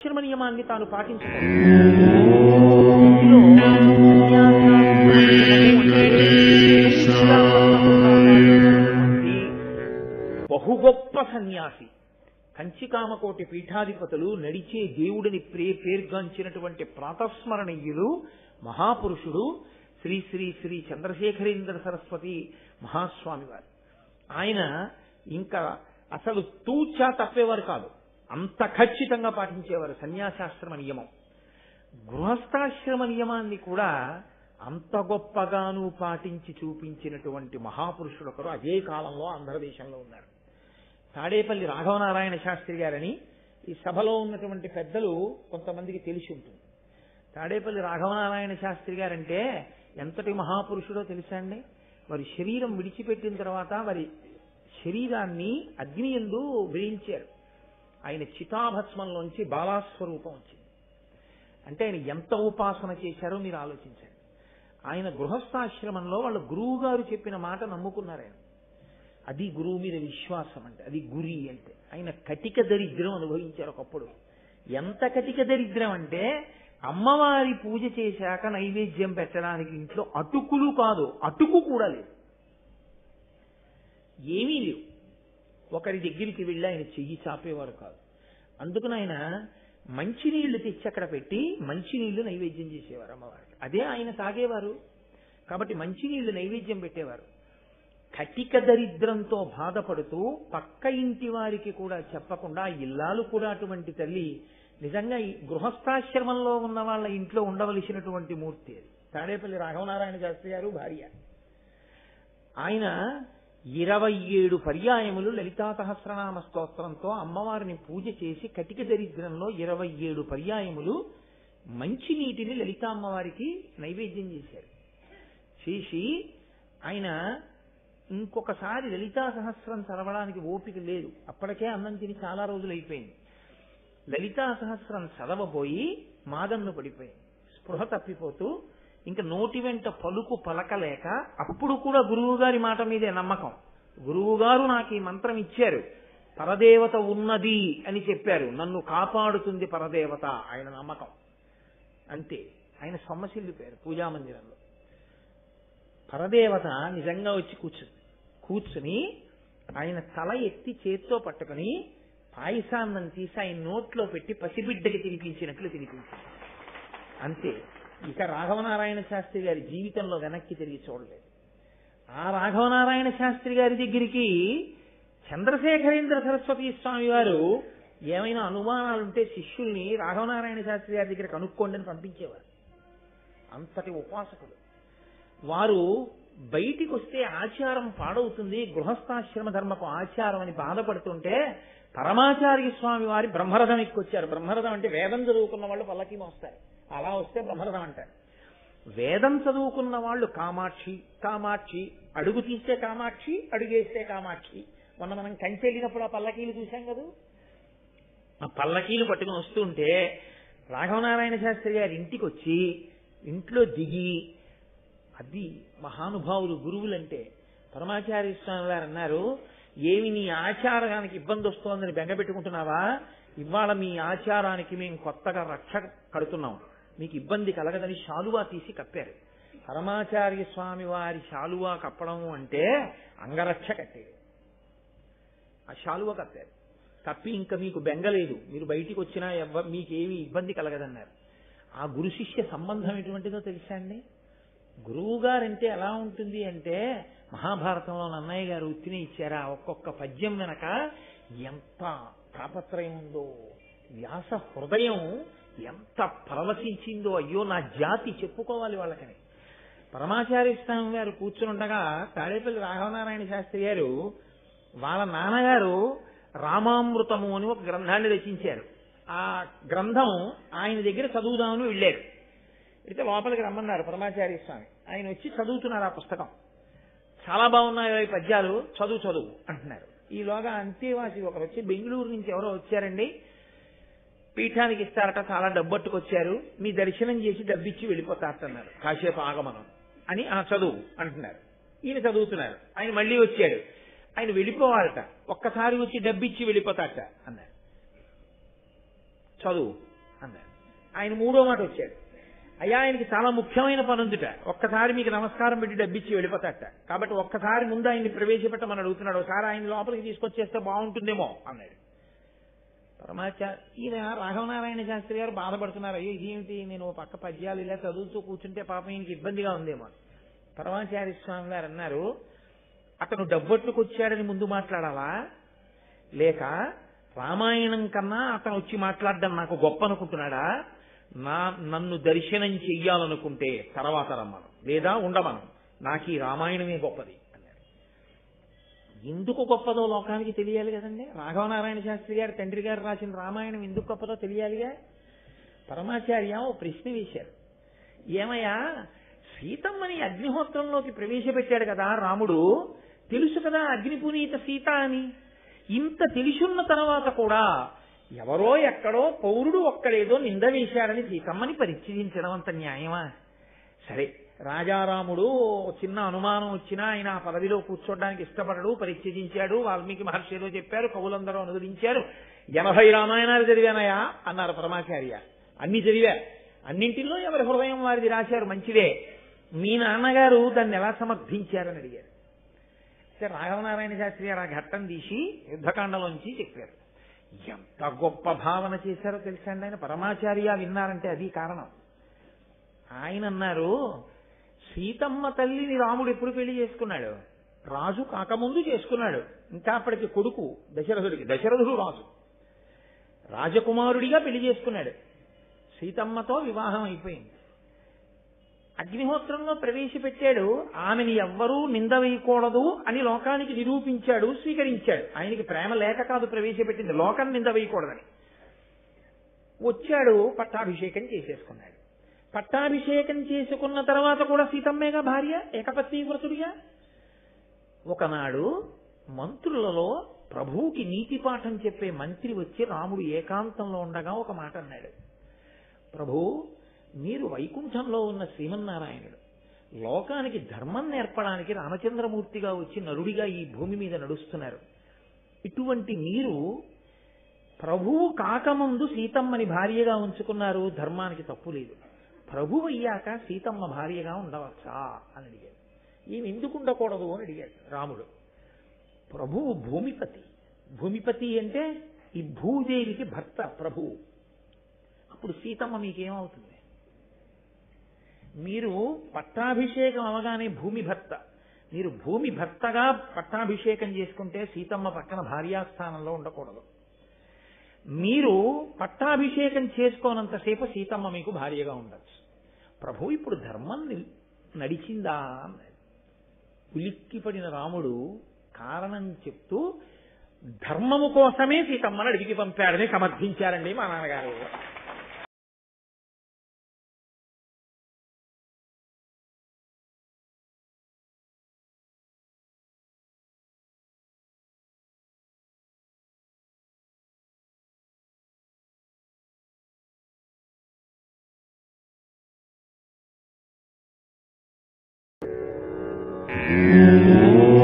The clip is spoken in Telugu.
ఆశ్రమ నియమాన్ని తాను పాటించుకోవాలి. బహు గొప్ప సన్యాసి, కంచికామకోటి పీఠాధిపతులు, నడిచే దేవుడిని పేర్గాంచినటువంటి ప్రాతస్మరణీయులు, మహాపురుషుడు శ్రీ శ్రీ శ్రీ చంద్రశేఖరేంద్ర సరస్వతి మహాస్వామి వారు. ఆయన ఇంకా అసలు తూచా తప్పేవారు కాదు, అంత ఖచ్చితంగా పాటించేవారు సన్యాసాశ్రమ నియమం. గృహస్థాశ్రమ నియమాన్ని కూడా అంత గొప్పగాను పాటించి చూపించినటువంటి మహాపురుషుడు ఒకరు అదే కాలంలో ఆంధ్రదేశంలో ఉన్నారు. తాడేపల్లి రాఘవనారాయణ శాస్త్రి గారని ఈ సభలో ఉన్నటువంటి పెద్దలు కొంతమందికి తెలిసి ఉంటుంది. తాడేపల్లి రాఘవనారాయణ శాస్త్రి గారంటే ఎంతటి మహాపురుషుడో తెలుసా అండి? వారి శరీరం విడిచిపెట్టిన తర్వాత వారి శరీరాన్ని అగ్ని యందు వేయించారు. ఆయన చితాభస్మంలోంచి బాలాస్వరూపం వచ్చింది. అంటే ఆయన ఎంత ఉపాసన చేశారో మీరు ఆలోచించండి. ఆయన గృహస్థాశ్రమంలో వాళ్ళ గురువు గారు చెప్పిన మాట నమ్ముకున్నారు ఆయన. అది గురువు మీద విశ్వాసం అంటే, అది గురి అంటే. ఆయన కటిక దరిద్రం అనుభవించారు ఒకప్పుడు. ఎంత కటిక దరిద్రం అంటే, అమ్మవారి పూజ చేశాక నైవేద్యం పెట్టడానికి ఇంట్లో అటుకులు కాదు, అటుకు కూడా లేదు, ఏమీ లేవు. ఒకరి దగ్గరికి వెళ్ళి ఆయన చెయ్యి చాపేవారు కాదు. అందుకని ఆయన మంచినీళ్లు తెచ్చి అక్కడ పెట్టి మంచినీళ్లు నైవేద్యం చేసేవారు అమ్మవారికి. అదే ఆయన తాగేవారు. కాబట్టి మంచినీళ్లు నైవేద్యం పెట్టేవారు. కటిక దరిద్రంతో బాధపడుతూ పక్క ఇంటి వారికి కూడా చెప్పకుండా, ఇల్లాలు కూడా అటువంటి తల్లి. నిజంగా ఈ గృహస్థాశ్రమంలో ఉన్న వాళ్ళ ఇంట్లో ఉండవలసినటువంటి మూర్తి అది. తాడేపల్లి రాఘవనారాయణ శాస్త్రి గారు భార్య. ఆయన 27 పర్యాయములు లలితా సహస్రనామ స్తోత్రంతో అమ్మవారిని పూజ చేసి, కటిక దరిద్రంలో 27 పర్యాయములు మంచినీటిని లలితా అమ్మవారికి నైవేద్యం చేశారు. చేసి ఆయన ఇంకొకసారి లలితా సహస్రం చదవడానికి ఓపిక లేదు, అప్పటికే అన్నం తిని చాలా రోజులు అయిపోయింది. లలితా సహస్రం చదవబోయి మాదన్ను పడిపోయింది. స్పృహ తప్పిపోతూ ఇంకా నోటి వెంట పలుకు పలకలేక, అప్పుడు కూడా గురువు గారి మాట మీదే నమ్మకం. గురువు గారు నాకు ఈ మంత్రం ఇచ్చారు, పరదేవత ఉన్నది అని చెప్పారు, నన్ను కాపాడుతుంది పరదేవత, ఆయన నమ్మకం అంతే. ఆయన సొమ్మసిల్లిపోయారు పూజామందిరంలో. పరదేవత నిజంగా వచ్చి కూర్చుని ఆయన తల ఎత్తి చేత్తో పట్టుకుని పాయసాన్నం తీసి ఆయన నోట్లో పెట్టి పసిబిడ్డకి తినిపించినట్లు తినిపించారు అంతే. ఇక రాఘవనారాయణ శాస్త్రి గారి జీవితంలో వెనక్కి తిరిగి చూడలేదు. ఆ రాఘవనారాయణ శాస్త్రి గారి దగ్గరికి చంద్రశేఖరేంద్ర సరస్వతి స్వామి వారు ఏమైనా అనుమానాలుంటే శిష్యుల్ని రాఘవనారాయణ శాస్త్రి గారి దగ్గర కనుక్కోండి అని పంపించేవారు. అంతటి ఉపాసకుడు వారు. బయటికి వస్తే ఆచారం పాడవుతుంది, గృహస్థాశ్రమ ధర్మపు ఆచారం అని బాధపడుతుంటే పరమాచార్య స్వామి వారి బ్రహ్మరథం ఎక్కొచ్చారు. బ్రహ్మరథం అంటే వేదం చదువుకున్న వాళ్ళు పల్లకి మోస్తారు, అలా వస్తే బ్రహ్మరథం అంటారు. వేదం చదువుకున్న వాళ్ళు కామాక్షి కామాక్షి, అడుగు తీస్తే కామాక్షి, అడుగేస్తే కామాక్షి. మొన్న మనం కంచి వెళ్ళినప్పుడు ఆ పల్లకీలు చూశాం కదా, ఆ పల్లకీలు పట్టుకుని వస్తుంటే రాఘవనారాయణ శాస్త్రి గారి ఇంటికి వచ్చి ఇంట్లో దిగి, అది మహానుభావులు గురువులంటే. పరమాచార్య స్వామి వారు అన్నారు, ఏమి నీ ఆచారానికి ఇబ్బంది వస్తోందని బెంగపెట్టుకుంటున్నావా? ఇవాళ మీ ఆచారానికి మేము కొత్తగా రక్ష కడుతున్నాం, మీకు ఇబ్బంది కలగదని శాలువా తీసి కప్పారు. పరమాచార్య స్వామి వారి శాలువా కప్పడం అంటే అంగరక్ష కట్టేది. ఆ శాలువా కప్పారు. కప్పి ఇంకా మీకు బెంగలేదు, మీరు బయటికి వచ్చినా మీకేమి ఇబ్బంది కలగదన్నారు. ఆ గురు శిష్య సంబంధం ఎటువంటిదో తెలుసా అండి? గురువు గారంటే ఎలా ఉంటుంది అంటే, మహాభారతంలో నన్నయ్య గారు ఉత్తినే ఇచ్చారా, ఒక్కొక్క పద్యం వెనక ఎంత తాపత్రయం ఉందో, వ్యాస హృదయం ఎంత పరవశించిందో, అయ్యో నా జాతి చెప్పుకోవాలి వాళ్ళకని. పరమాచార్య స్వామి గారు కూర్చునుండగా తాడేపల్లి రాఘవనారాయణ శాస్త్రి గారు వాళ్ళ నాన్నగారు రామామృతము అని ఒక గ్రంథాన్ని రచించారు. ఆ గ్రంథం ఆయన దగ్గర చదువుదామని వెళ్ళారు. అయితే లోపలికి రమ్మన్నారు పరమాచార్య స్వామి. ఆయన వచ్చి చదువుతున్నారు ఆ పుస్తకం. చాలా బాగున్నాయి ఈ పద్యాలు, చదువు అంటున్నారు. ఈలోగా అంతేవాసి ఒకరు వచ్చి, బెంగళూరు నుంచి ఎవరో వచ్చారండి, పీఠానికి ఇస్తారట, చాలా డబ్బట్టుకొచ్చారు, మీ దర్శనం చేసి డబ్బిచ్చి వెళ్ళిపోతారటన్నారు, కాసేపు ఆగమనం అని. చదువు అంటున్నారు. ఈయన చదువుతున్నారు. ఆయన మళ్ళీ వచ్చాడు, ఆయన వెళ్ళిపోవాలట, ఒక్కసారి వచ్చి డబ్బిచ్చి వెళ్ళిపోతారట అన్నారు. చదువు అన్నాడు. ఆయన మూడో మాట వచ్చాడు. అయ్యా ఆయనకి చాలా ముఖ్యమైన పని ఉందిట, ఒక్కసారి మీకు నమస్కారం పెట్టి డబ్బిచ్చి వెళ్ళిపోతాట, కాబట్టి ఒక్కసారి ముందు ఆయన్ని ప్రవేశపెట్టమని అడుగుతున్నాడు, ఒకసారి ఆయన లోపలికి తీసుకొచ్చేస్తే బాగుంటుందేమో అన్నాడు. పరమాచార్య ఈయన రాఘవనారాయణ శాస్త్రి గారు బాధపడుతున్నారు, అయ్యో ఇదేమిటి నేను పక్క పద్యాలు ఇలా చదువుతూ కూర్చుంటే పాపం ఈయనకి ఇబ్బందిగా ఉందేమో. పరమాచార్య స్వామి గారు అన్నారు, అతను డబ్బొట్టుకొచ్చాడని ముందు మాట్లాడాలా, లేక రామాయణం కన్నా అతను వచ్చి మాట్లాడడం నాకు గొప్ప అనుకుంటున్నాడా, నన్ను దర్శనం చెయ్యాలనుకుంటే తర్వాత రమ్మను, లేదా ఉండమను, నాకు ఈ రామాయణమే గొప్పది అన్నాడు. ఎందుకు గొప్పదో లోకానికి తెలియాలి కదండి. రాఘవనారాయణ శాస్త్రి గారు తండ్రి గారు రాసిన రామాయణం ఎందుకు గొప్పదో తెలియాలిగా. పరమాచార్య ఓ ప్రశ్న వేశారు, ఏమయ్యా సీతమ్మని అగ్నిహోత్రంలోకి ప్రవేశపెట్టాడు కదా రాముడు, తెలుసు కదా అగ్నిపునీత సీత అని, ఇంత తెలిసున్న తర్వాత కూడా ఎవరో ఎక్కడో పౌరుడు ఒక్కడేదో నింద వేశాడని సీతమ్మని పరిచయించడం అంత న్యాయమా? సరే రాజారాముడు చిన్న అనుమానం వచ్చినా ఆయన ఆ పదవిలో కూర్చోడానికి ఇష్టపడడు, పరిచయించాడు, వాల్మీకి మహర్షి ఏదో చెప్పారు, కవులందరూ అనువదించారు, 80 రామాయణాలు చదివానయా అన్నారు పరమాచార్య. అన్ని చదివా, అన్నింటిలో ఎవరి హృదయం వారిది రాశారు, మంచిదే, మీ నాన్నగారు దాన్ని ఎలా సమర్థించారని అడిగారు. అయితే రాఘవనారాయణ శాస్త్రి గారు ఆ ఘట్టం తీసి యుద్ధకాండలోంచి చెప్పారు. ఎంత గొప్ప భావన చేశారో తెలుసా అండి ఆయన. పరమాచార్య విన్నారంటే అది కారణం. ఆయన అన్నారు, సీతమ్మ తల్లిని రాముడు ఎప్పుడు పెళ్లి చేసుకున్నాడు? రాజు కాకముందు చేసుకున్నాడు. ఇంకా అప్పటికి కొడుకు దశరథుడికి, దశరథుడు రాజు, రాజకుమారుడిగా పెళ్లి చేసుకున్నాడు. సీతమ్మతో వివాహం అయిపోయింది. అగ్నిహోత్రంలో ప్రవేశపెట్టాడు, ఆమెని ఎవ్వరూ నింద వేయకూడదు అని లోకానికి నిరూపించాడు, స్వీకరించాడు. ఆయనకి ప్రేమ లేక కాదు ప్రవేశపెట్టింది, లోకం నింద వేయకూడదని. వచ్చాడు, పట్టాభిషేకం చేసేసుకున్నాడు. పట్టాభిషేకం చేసుకున్న తర్వాత కూడా సీతమ్మేగా భార్య, ఏకపత్ని వ్రతుడిగా. ఒకనాడు మంత్రులలో ప్రభువుకి నీతి పాఠం చెప్పే మంత్రి వచ్చి రాముడు ఏకాంతంలో ఉండగా ఒక మాట అన్నాడు, ప్రభు మీరు వైకుంఠంలో ఉన్న శ్రీమన్నారాయణుడు, లోకానికి ధర్మం నేర్పడానికి రామచంద్రమూర్తిగా వచ్చి నరుడిగా ఈ భూమి మీద నడుస్తున్నారు. ఇటువంటి మీరు ప్రభువు కాకముందు సీతమ్మని భార్యగా ఉంచుకున్నారు, ధర్మానికి తప్పు లేదు. ప్రభు అయ్యాక సీతమ్మ భార్యగా ఉండవచ్చా అని అడిగాడు. ఈమె ఎందుకు ఉండకూడదు అని అడిగాడు రాముడు. ప్రభువు భూమిపతి, భూమిపతి అంటే ఈ భూదేవికి భర్త ప్రభువు. అప్పుడు సీతమ్మ మీకేమవుతుంది? మీరు పట్టాభిషేకం అవగానే భూమి భర్త, మీరు భూమి భర్తగా పట్టాభిషేకం చేసుకుంటే సీతమ్మ పక్కన భార్యాస్థానంలో ఉండకూడదు. మీరు పట్టాభిషేకం చేసుకోనంతసేపు సీతమ్మ మీకు భార్యగా ఉండొచ్చు. ప్రభు ఇప్పుడు ధర్మం నడిచిందా అన్నాడు. ఉలిక్కిపడిన రాముడు కారణం చెప్తూ ధర్మము కోసమే సీతమ్మను అడిగి పంపాడని సమర్థించారండి మా నాన్నగారు. Mm-hmm.